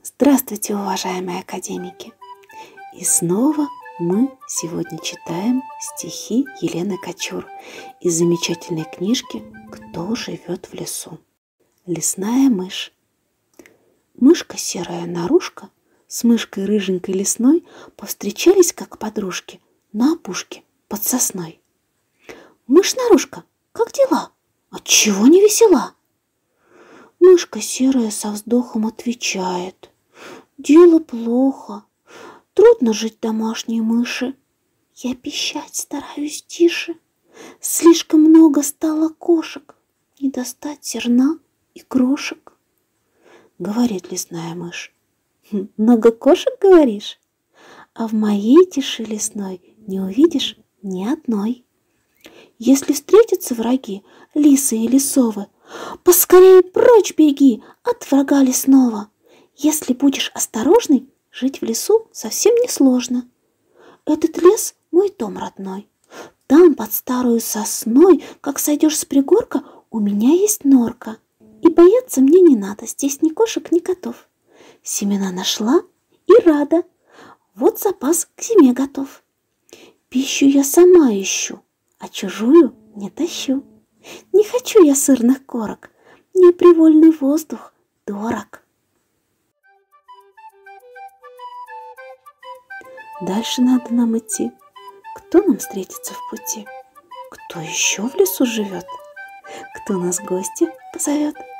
Здравствуйте, уважаемые академики! И снова мы сегодня читаем стихи Елены Кочур из замечательной книжки «Кто живет в лесу?». Лесная мышь. Мышка серая нарушка с мышкой рыженькой лесной повстречались как подружки на опушке под сосной. Мышь-нарушка, как дела? Отчего не весела? Мышка серая со вздохом отвечает: дело плохо, трудно жить домашней мыши. Я пищать стараюсь тише, слишком много стало кошек, не достать зерна и крошек. Говорит лесная мышь: много кошек, говоришь? А в моей тиши лесной не увидишь ни одной. Если встретятся враги, лисы или совы, поскорее прочь беги от врага лесного. Если будешь осторожный, жить в лесу совсем несложно. Этот лес мой дом родной. Там под старую сосной, как сойдешь с пригорка, у меня есть норка. И бояться мне не надо, здесь ни кошек, ни котов. Семена нашла и рада. Вот запас к зиме готов. Пищу я сама ищу, а чужую не тащу. Не хочу я сырных корок, мне привольный воздух дорог. Дальше надо нам идти. Кто нам встретится в пути? Кто еще в лесу живет? Кто нас в гости позовет?